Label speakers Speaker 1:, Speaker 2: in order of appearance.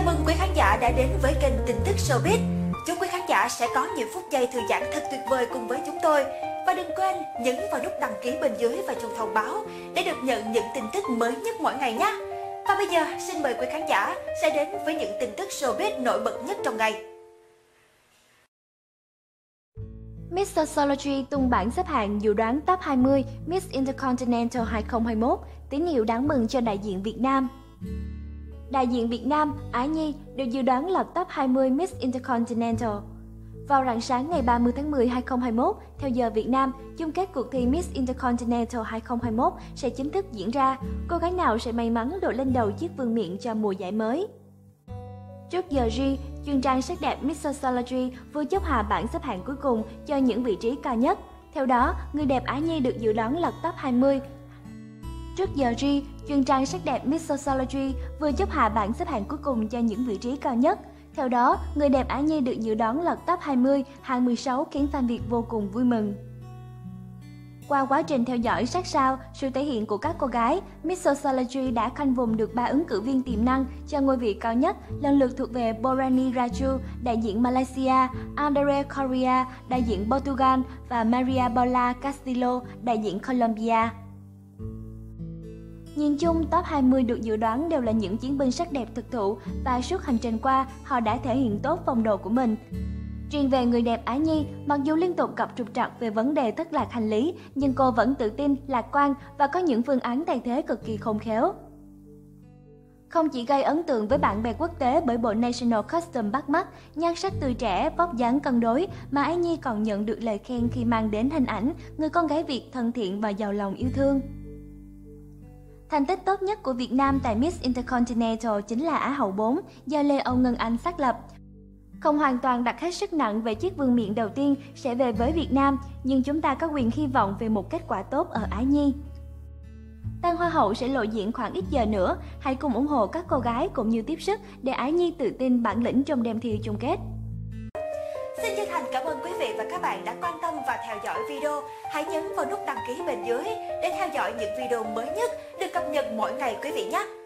Speaker 1: mừng quý khán giả đã đến với kênh tin tức Showbiz. Chúc quý khán giả sẽ có những phút giây thư giãn thật tuyệt vời cùng với chúng tôi. Và đừng quên nhấn vào nút đăng ký bên dưới và chuông thông báo để được nhận những tin tức mới nhất mỗi ngày nhé. Và bây giờ xin mời quý khán giả sẽ đến với những tin tức Showbiz nổi bật nhất trong ngày.
Speaker 2: Miss Sociology tung bảng xếp hạng dự đoán top 20 Miss Intercontinental 2021, tín hiệu đáng mừng cho đại diện Việt Nam. Đại diện Việt Nam, Ái Nhi, được dự đoán lọt top 20 Miss Intercontinental. Vào rạng sáng ngày 30 tháng 10, 2021, theo giờ Việt Nam, chung kết cuộc thi Miss Intercontinental 2021 sẽ chính thức diễn ra. Cô gái nào sẽ may mắn đội lên đầu chiếc vương miện cho mùa giải mới? Trước giờ G, chuyên trang sắc đẹp Miss Sociology vừa chốt hạ bảng xếp hạng cuối cùng cho những vị trí cao nhất. Theo đó, người đẹp Ái Nhi được dự đoán lọt top 20. Trước giờ G, chuyên trang sắc đẹp Miss Sociology vừa chốt hạ bảng xếp hạng cuối cùng cho những vị trí cao nhất. Theo đó, người đẹp Ái Nhi được dự đoán lọt top 20, hạng 16 khiến fan Việt vô cùng vui mừng. Qua quá trình theo dõi sát sao sự thể hiện của các cô gái, Miss Sociology đã khoanh vùng được 3 ứng cử viên tiềm năng cho ngôi vị cao nhất, lần lượt thuộc về Borani Raju, đại diện Malaysia, Andre Correa, đại diện Portugal và Maria Paula Castillo, đại diện Colombia. Nhìn chung, top 20 được dự đoán đều là những chiến binh sắc đẹp thực thụ và suốt hành trình qua, họ đã thể hiện tốt phong độ của mình. Riêng về người đẹp Ái Nhi, mặc dù liên tục gặp trục trặc về vấn đề thất lạc hành lý, nhưng cô vẫn tự tin, lạc quan và có những phương án thay thế cực kỳ khôn khéo. Không chỉ gây ấn tượng với bạn bè quốc tế bởi bộ National Costume bắt mắt, nhan sắc tươi trẻ, vóc dáng cân đối, mà Ái Nhi còn nhận được lời khen khi mang đến hình ảnh người con gái Việt thân thiện và giàu lòng yêu thương. Thành tích tốt nhất của Việt Nam tại Miss Intercontinental chính là Á hậu 4 do Lê Âu Ngân Anh xác lập. Không hoàn toàn đặt hết sức nặng về chiếc vương miện đầu tiên sẽ về với Việt Nam, nhưng chúng ta có quyền hy vọng về một kết quả tốt ở Ái Nhi. Tân Hoa hậu sẽ lộ diện khoảng ít giờ nữa, hãy cùng ủng hộ các cô gái cũng như tiếp sức để Ái Nhi tự tin bản lĩnh trong đêm thi chung kết.
Speaker 1: Xin chân thành cảm ơn quý vị và các bạn đã quan tâm và theo dõi video. Hãy nhấn vào nút đăng ký bên dưới để theo dõi những video mới nhất được cập nhật mỗi ngày quý vị nhé.